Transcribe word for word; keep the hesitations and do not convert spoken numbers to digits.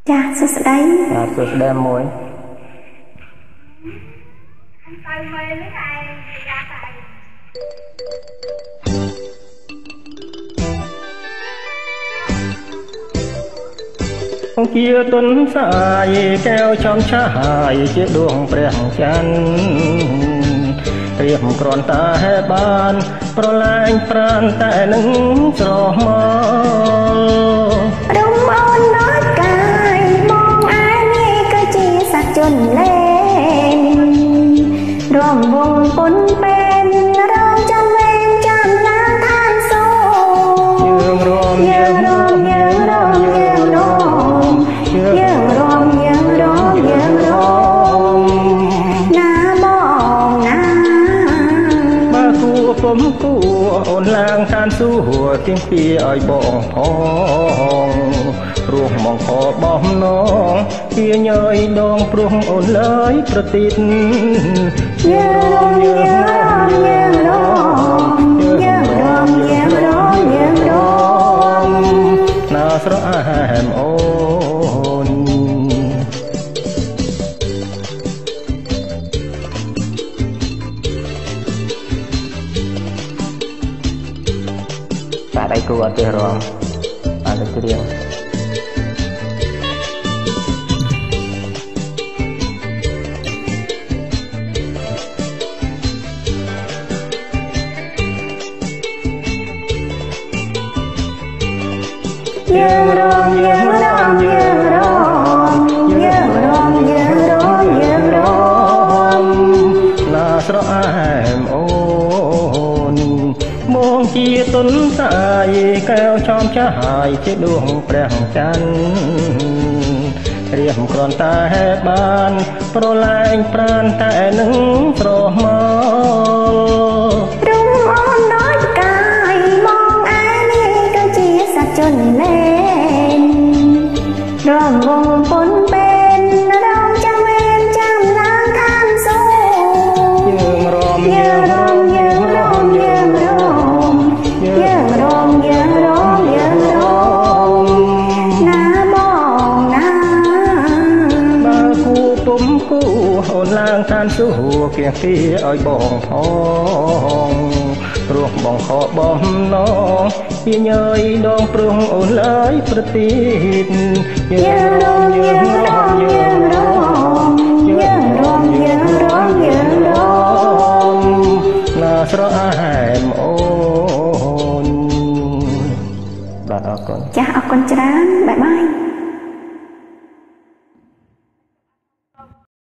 ចាសួស្តីចាសួស្តីមួយទៅមើលនេះឯងយ៉ាតែជាទុនសាយកែវចំឆាយជាដួងព្រះច័ន្ទព្រាមគ្រាន់តែបានប្រឡាញ់ប្រានតែនឹងស្រមោលរំអូនដល់កាយមកឯនេះក៏ជាសត្វជនលេងរំវងពុនពេលរងចាំវេនចាំឡានឋានសូយើងរំយើងរំយើងរំយើងរំយើងរំយើងរំយើងរំណាបងណាបើគួពុំគួអូនឡើងឋានសួគ៌ទៀងពីឲ្យបងផងព្រោះមកខបោះនងជាញយដងព្រោះអូនឡើយប្រទីតយើងរំយើងរំយើងរំយើងរំយើងរំយើងរំណាស្រអែមអូនតែដៃគូអត់ទេរងអត់ទេរៀងយើងរំយើងរំយើងរំយើងរំយើងរំយើងរំណាស្រអែមអូនមកជាទុនសាយកែវចំឆាយជាដួងព្រះច័ន្ទរៀបគ្រាន់តែបានប្រឡាញ់ប្រានតែនឹងស្រមោលរំអូនដល់កាយមកឯនេះក៏ជាសត្វជនលេងរំវងពុនពេលរងចាំវេនចាំឡានឋានសូយើងរំយើងរំយើងរំយើងរំយើងរំយើងរំយើងរំណាបងណាបើគូពុំគូអូនឡើងឋានសួគ៌គៀងពីឲ្យបងផងព្រោះបងខបងណងជាញយដងព្រោះអូនឡើយប្រទីតយើងរំយើងរំយើងរំយើងរំយើងរំយើងរំណាស្រអែមអូនបាទអរគុណចាស់អរគុណច្រើនបាយបាយ